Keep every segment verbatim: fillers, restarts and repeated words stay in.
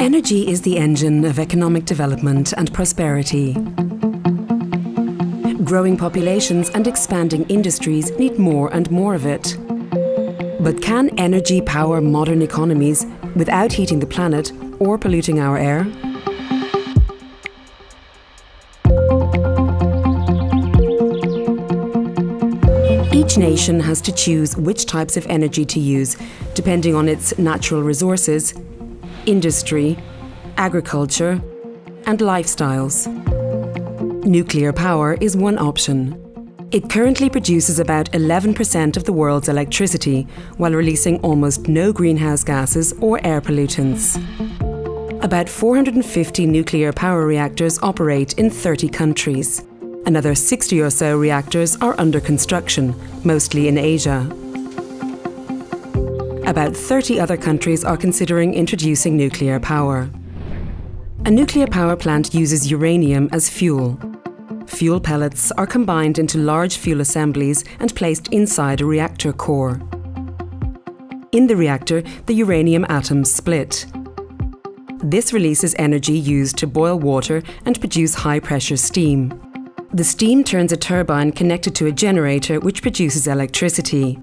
Energy is the engine of economic development and prosperity. Growing populations and expanding industries need more and more of it. But can energy power modern economies without heating the planet or polluting our air? Each nation has to choose which types of energy to use, depending on its natural resources, industry, agriculture, and lifestyles. Nuclear power is one option. It currently produces about eleven percent of the world's electricity, while releasing almost no greenhouse gases or air pollutants. About four hundred fifty nuclear power reactors operate in thirty countries. Another sixty or so reactors are under construction, mostly in Asia. About thirty other countries are considering introducing nuclear power. A nuclear power plant uses uranium as fuel. Fuel pellets are combined into large fuel assemblies and placed inside a reactor core. In the reactor, the uranium atoms split. This releases energy used to boil water and produce high-pressure steam. The steam turns a turbine connected to a generator which produces electricity.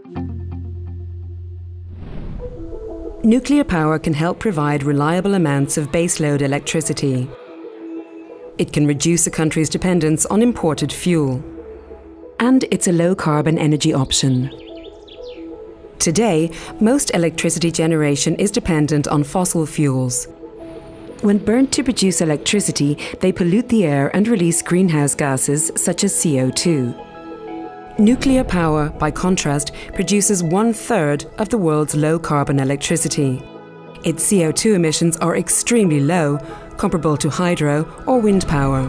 Nuclear power can help provide reliable amounts of baseload electricity. It can reduce a country's dependence on imported fuel. And it's a low-carbon energy option. Today, most electricity generation is dependent on fossil fuels. When burnt to produce electricity, they pollute the air and release greenhouse gases such as C O two. Nuclear power, by contrast, produces one-third of the world's low-carbon electricity. Its C O two emissions are extremely low, comparable to hydro or wind power.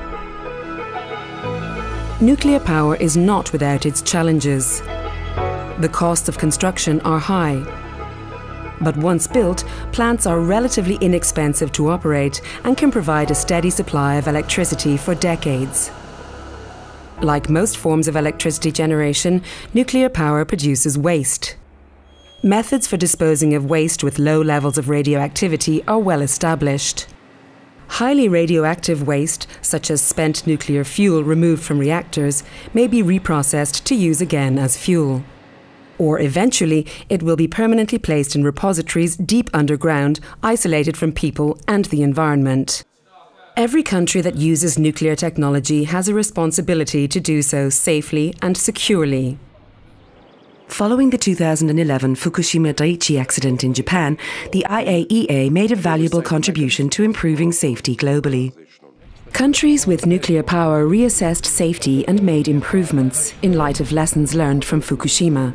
Nuclear power is not without its challenges. The costs of construction are high. But once built, plants are relatively inexpensive to operate and can provide a steady supply of electricity for decades. Like most forms of electricity generation, nuclear power produces waste. Methods for disposing of waste with low levels of radioactivity are well established. Highly radioactive waste, such as spent nuclear fuel removed from reactors, may be reprocessed to use again as fuel. Or eventually, it will be permanently placed in repositories deep underground, isolated from people and the environment. Every country that uses nuclear technology has a responsibility to do so safely and securely. Following the two thousand eleven Fukushima Daiichi accident in Japan, the I A E A made a valuable contribution to improving safety globally. Countries with nuclear power reassessed safety and made improvements in light of lessons learned from Fukushima.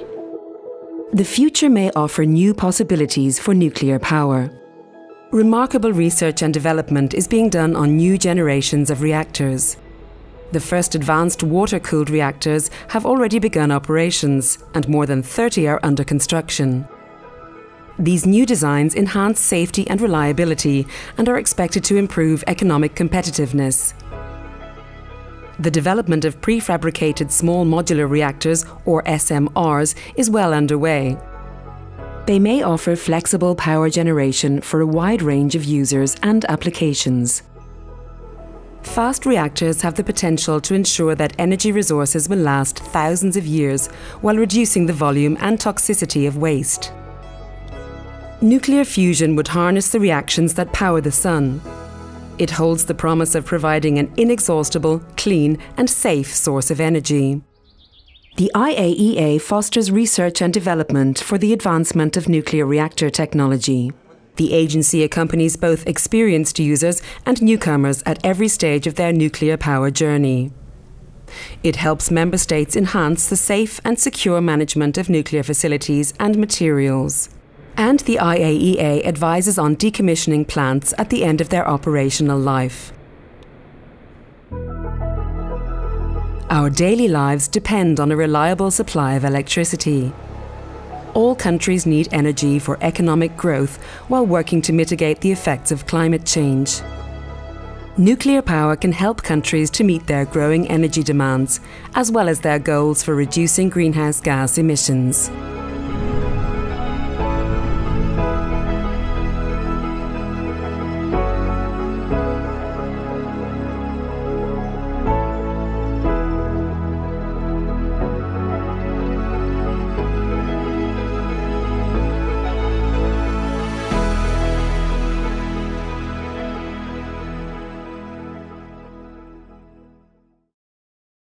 The future may offer new possibilities for nuclear power. Remarkable research and development is being done on new generations of reactors. The first advanced water-cooled reactors have already begun operations, and more than thirty are under construction. These new designs enhance safety and reliability and are expected to improve economic competitiveness. The development of pre-fabricated small modular reactors, or S M Rs, is well underway. They may offer flexible power generation for a wide range of users and applications. Fast reactors have the potential to ensure that energy resources will last thousands of years while reducing the volume and toxicity of waste. Nuclear fusion would harness the reactions that power the sun. It holds the promise of providing an inexhaustible, clean and safe source of energy. The I A E A fosters research and development for the advancement of nuclear reactor technology. The agency accompanies both experienced users and newcomers at every stage of their nuclear power journey. It helps member states enhance the safe and secure management of nuclear facilities and materials. And the I A E A advises on decommissioning plants at the end of their operational life. Our daily lives depend on a reliable supply of electricity. All countries need energy for economic growth while working to mitigate the effects of climate change. Nuclear power can help countries to meet their growing energy demands, as well as their goals for reducing greenhouse gas emissions.